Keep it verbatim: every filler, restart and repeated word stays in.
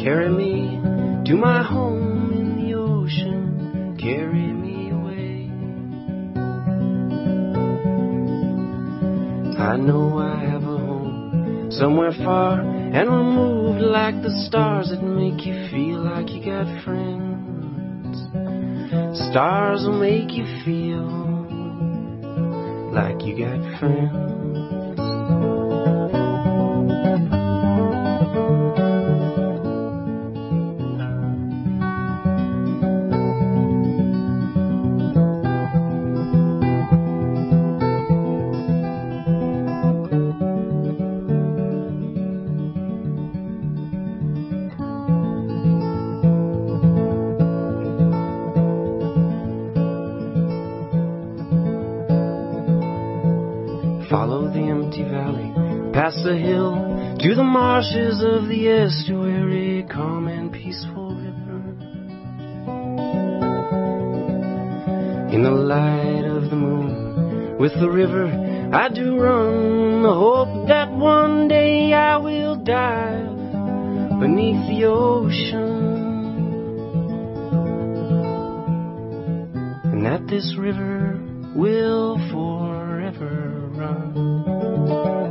Carry me to my home in the ocean. Carry me away. I know I have a home somewhere far and removed, like the stars that make you feel like you got friends. Stars will make you feel like you got friends. Follow the empty valley, past the hill, to the marshes of the estuary, calm and peaceful river. In the light of the moon, with the river I do run, the hope that one day I will dive beneath the ocean, and that this river will forever run.